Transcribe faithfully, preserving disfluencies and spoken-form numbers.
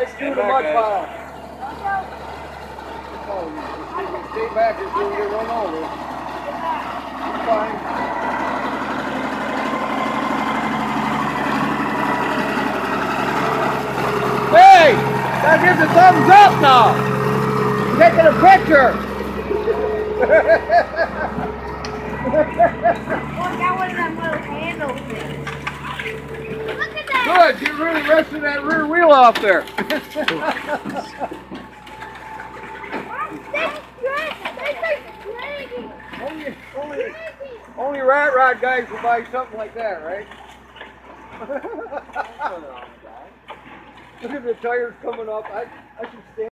Right through the mud pile. Oh, you stay back, you're going to get run over. You're fine. Hey! That gives a thumbs up now! Taking a picture! Well, I got one of them little handles things. Look at that! Good, you're really resting that rear wheel off there. only, only, only rat rod guys will buy something like that, right? Look at the tires coming up. I, I should stand.